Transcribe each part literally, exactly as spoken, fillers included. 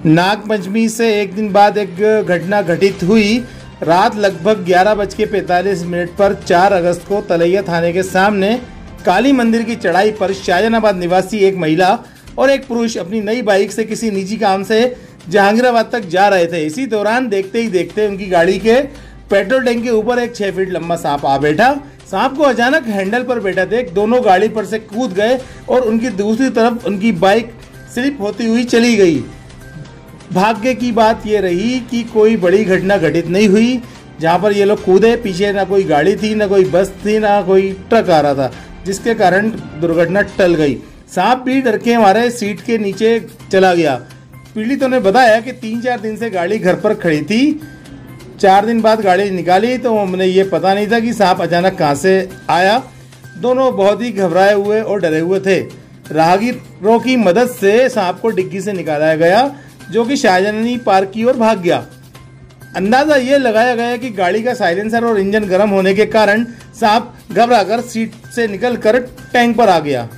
नागपंचमी से एक दिन बाद एक घटना घटित हुई। रात लगभग ग्यारह बज के पैंतालीस मिनट पर चार अगस्त को तलैया थाने के सामने काली मंदिर की चढ़ाई पर शाहजहानाबाद निवासी एक महिला और एक पुरुष अपनी नई बाइक से किसी निजी काम से जहांगीराबाद तक जा रहे थे। इसी दौरान देखते ही देखते उनकी गाड़ी के पेट्रोल टैंक के ऊपर एक छः फीट लंबा सांप आ बैठा। सांप को अचानक हैंडल पर बैठा देख दोनों गाड़ी पर से कूद गए और उनकी दूसरी तरफ उनकी बाइक स्लिप होती हुई चली गई। भाग्य की बात यह रही कि कोई बड़ी घटना घटित नहीं हुई। जहां पर ये लोग कूदे, पीछे ना कोई गाड़ी थी, ना कोई बस थी, ना कोई ट्रक आ रहा था, जिसके कारण दुर्घटना टल गई। सांप भी डर के हमारे सीट के नीचे चला गया। पीड़ितों ने बताया कि तीन चार दिन से गाड़ी घर पर खड़ी थी। चार दिन बाद गाड़ी निकाली तो हमने ये पता नहीं था कि सांप अचानक कहाँ से आया। दोनों बहुत ही घबराए हुए और डरे हुए थे। राहगीरों की मदद से सांप को डिग्गी से निकाला गया, जो कि शाहजहानी पार्क की ओर भाग गया। अंदाजा ये लगाया गया कि गाड़ी का साइलेंसर और इंजन गर्म होने के कारण सांप घबराकर सीट से निकलकर टैंक पर आ गया।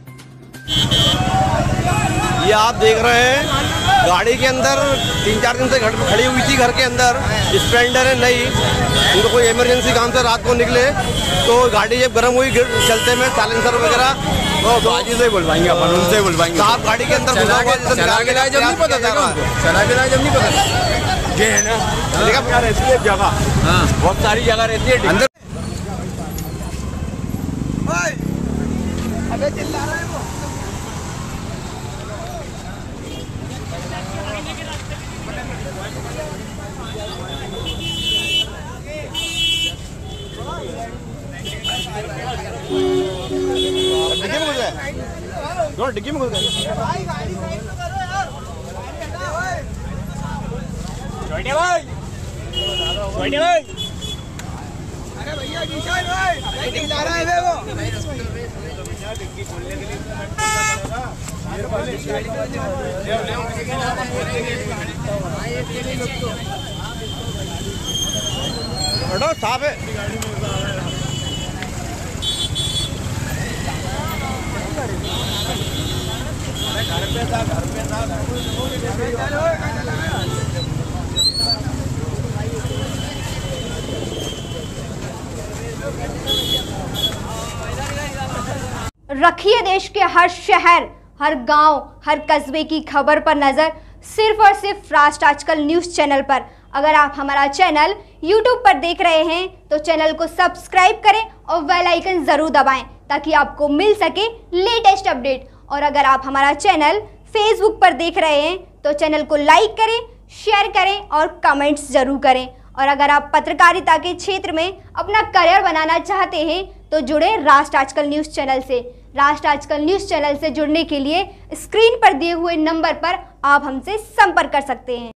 ये आप देख रहे हैं गाड़ी के अंदर तीन चार दिन से खड़ी हुई थी घर के अंदर। स्प्लेंडर है नई, उनको कोई इमरजेंसी काम से रात को निकले तो गाड़ी जब गर्म हुई चलते में साइलेंसर वगैरह तो बाजी से बुलवाएंगे अपन, उनसे बुलवाएंगे। आप गाड़ी के अंदर घुसा हुआ जब नहीं पता था, चला के लाए जब नहीं पता था। ये है ना जगह रहती है, जगह बहुत सारी जगह रहती है अंदर। अबे चिल्ला रहा है वो। डिग्गी में घुस गए, दोनों डिग्गी में घुस गए। छोटे भाई, छोटे भाई, अरे भैया किशन भाई, चिल्ला रहा है वो। बड़ा साफ है। घर पे था, घर पे था, रखिए देश के हर शहर, हर गांव, हर कस्बे की खबर पर नजर सिर्फ और सिर्फ राष्ट्र आजकल न्यूज चैनल पर। अगर आप हमारा चैनल यूट्यूब पर देख रहे हैं तो चैनल को सब्सक्राइब करें और बेल आइकन जरूर दबाएं ताकि आपको मिल सके लेटेस्ट अपडेट। और अगर आप हमारा चैनल फेसबुक पर देख रहे हैं तो चैनल को लाइक करें, शेयर करें और कमेंट्स जरूर करें। और अगर आप पत्रकारिता के क्षेत्र में अपना करियर बनाना चाहते हैं तो जुड़े राष्ट्र आजकल न्यूज़ चैनल से। राष्ट्र आजकल न्यूज़ चैनल से जुड़ने के लिए स्क्रीन पर दिए हुए नंबर पर आप हमसे संपर्क कर सकते हैं।